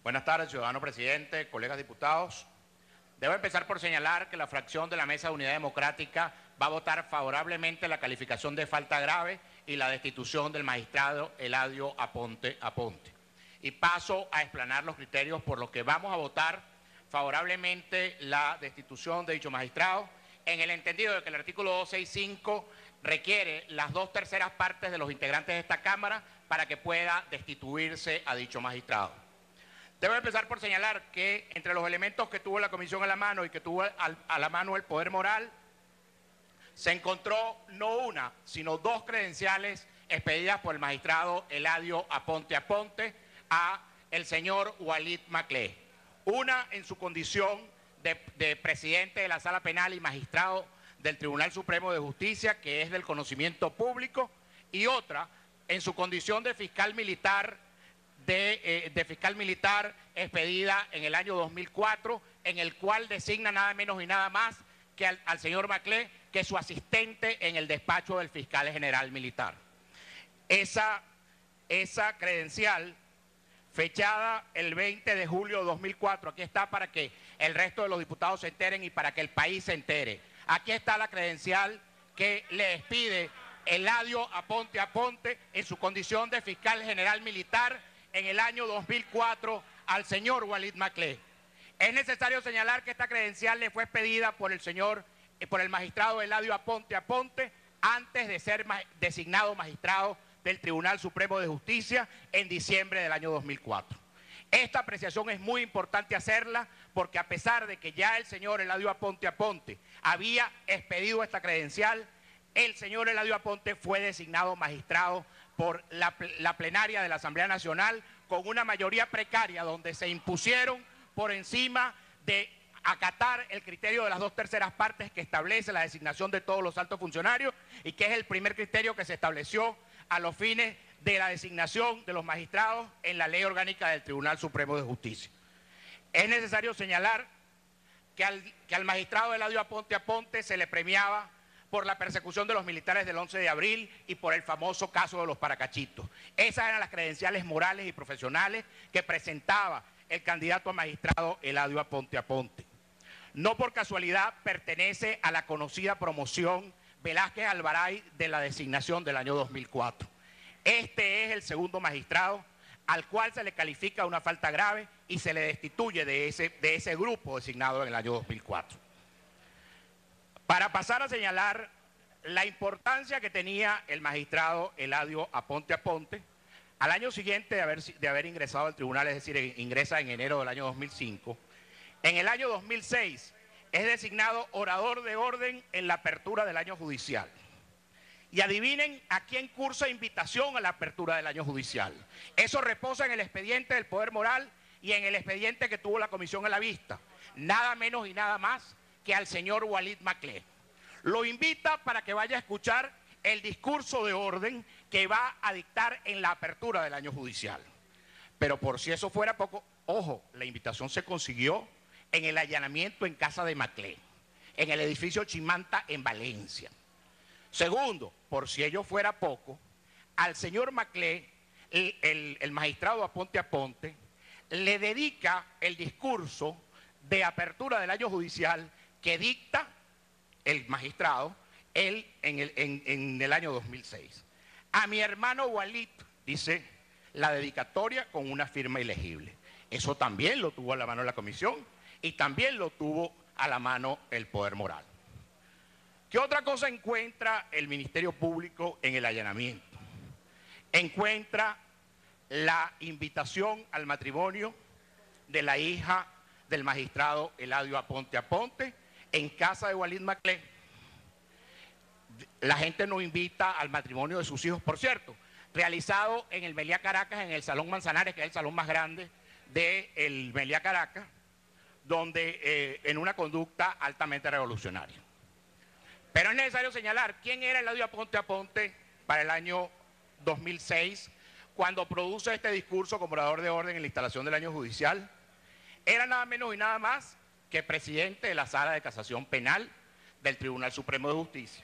Buenas tardes, ciudadano presidente, colegas diputados. Debo empezar por señalar que la fracción de la Mesa de Unidad Democrática va a votar favorablemente la calificación de falta grave y la destitución del magistrado Eladio Aponte. Y paso a explanar los criterios por los que vamos a votar favorablemente la destitución de dicho magistrado, en el entendido de que el artículo 265 requiere las 2/3 partes de los integrantes de esta Cámara para que pueda destituirse a dicho magistrado. Debo empezar por señalar que entre los elementos que tuvo la comisión a la mano y que tuvo a la mano el poder moral, se encontró no una, sino dos credenciales expedidas por el magistrado Eladio Aponte a el señor Walid Maclé. Una en su condición de presidente de la Sala Penal y magistrado del Tribunal Supremo de Justicia, que es del conocimiento público, y otra en su condición de fiscal militar expedida en el año 2004, en el cual designa nada menos y nada más que al señor Maclé, que es su asistente en el despacho del fiscal general militar. Esa credencial, fechada el 20 de julio de 2004, aquí está para que el resto de los diputados se enteren y para que el país se entere. Aquí está la credencial que le expide Eladio Aponte en su condición de fiscal general militar en el año 2004 al señor Walid Maclé. Es necesario señalar que esta credencial le fue expedida por el magistrado Eladio Aponte antes de ser designado magistrado del Tribunal Supremo de Justicia en diciembre del año 2004. Esta apreciación es muy importante hacerla porque a pesar de que ya el señor Eladio Aponte había expedido esta credencial, el señor Eladio Aponte fue designado magistrado por la plenaria de la Asamblea Nacional con una mayoría precaria donde se impusieron por encima de acatar el criterio de las 2/3 partes que establece la designación de todos los altos funcionarios y que es el primer criterio que se estableció a los fines de la designación de los magistrados en la Ley Orgánica del Tribunal Supremo de Justicia. Es necesario señalar que al magistrado Eladio Aponte se le premiaba por la persecución de los militares del 11 de abril y por el famoso caso de los Paracachitos. Esas eran las credenciales morales y profesionales que presentaba el candidato a magistrado Eladio Aponte. No por casualidad pertenece a la conocida promoción Velázquez Alvaray de la designación del año 2004. Este es el segundo magistrado al cual se le califica una falta grave y se le destituye de ese grupo designado en el año 2004. Para pasar a señalar la importancia que tenía el magistrado Eladio Aponte, al año siguiente de haber ingresado al tribunal, es decir, ingresa en enero del año 2005, en el año 2006 es designado orador de orden en la apertura del año judicial. Y adivinen a quién cursa invitación a la apertura del año judicial. Eso reposa en el expediente del poder moral y en el expediente que tuvo la comisión a la vista. Nada menos y nada más que al señor Walid Maclé. Lo invita para que vaya a escuchar el discurso de orden que va a dictar en la apertura del año judicial. Pero por si eso fuera poco, ojo, la invitación se consiguió en el allanamiento en casa de Maclé, en el edificio Chimanta en Valencia. Segundo, por si ello fuera poco, al señor Maclé, el magistrado Aponte, le dedica el discurso de apertura del año judicial que dicta el magistrado en el año 2006. A mi hermano Walid, dice la dedicatoria con una firma ilegible. Eso también lo tuvo a la mano la comisión y también lo tuvo a la mano el poder moral. ¿Qué otra cosa encuentra el Ministerio Público en el allanamiento? Encuentra la invitación al matrimonio de la hija del magistrado Eladio Aponte en casa de Walid Maclé. La gente no invita al matrimonio de sus hijos, por cierto, realizado en el Meliá Caracas, en el Salón Manzanares, que es el salón más grande del Meliá Caracas, donde en una conducta altamente revolucionaria. Pero es necesario señalar quién era Eladio Aponte para el año 2006, cuando produce este discurso como orador de orden en la instalación del año judicial. Era nada menos y nada más que presidente de la Sala de Casación Penal del Tribunal Supremo de Justicia.